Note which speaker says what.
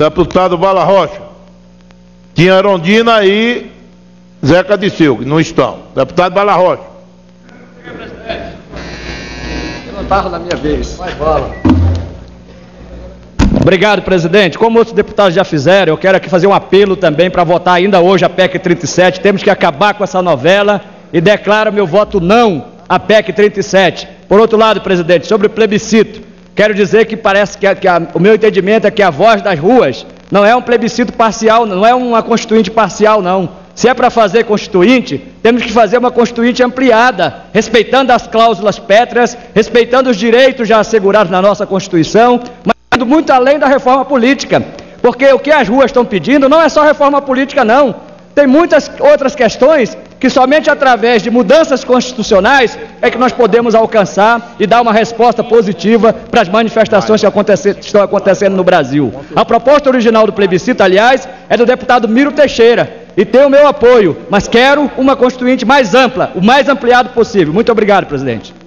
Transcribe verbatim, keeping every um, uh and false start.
Speaker 1: Deputado Bala Rocha. Tinha Arondina e Zeca Disseu, que não estão. Deputado Bala Rocha.
Speaker 2: Eu não estava na minha vez. Vai, Bala. Obrigado, presidente. Como outros deputados já fizeram, eu quero aqui fazer um apelo também para votar ainda hoje a P E C trinta e sete. Temos que acabar com essa novela e declaro meu voto não à P E C trinta e sete. Por outro lado, presidente, sobre o plebiscito, quero dizer que parece que, a, que a, o meu entendimento é que a voz das ruas não é um plebiscito parcial, não é uma constituinte parcial, não. Se é para fazer constituinte, temos que fazer uma constituinte ampliada, respeitando as cláusulas pétreas, respeitando os direitos já assegurados na nossa Constituição, mas indo muito além da reforma política, porque o que as ruas estão pedindo não é só reforma política, não. Tem muitas outras questões que somente através de mudanças constitucionais é que nós podemos alcançar e dar uma resposta positiva para as manifestações que acontecer, estão acontecendo no Brasil. A proposta original do plebiscito, aliás, é do deputado Miro Teixeira, e tem o meu apoio, mas quero uma constituinte mais ampla, o mais ampliado possível. Muito obrigado, presidente.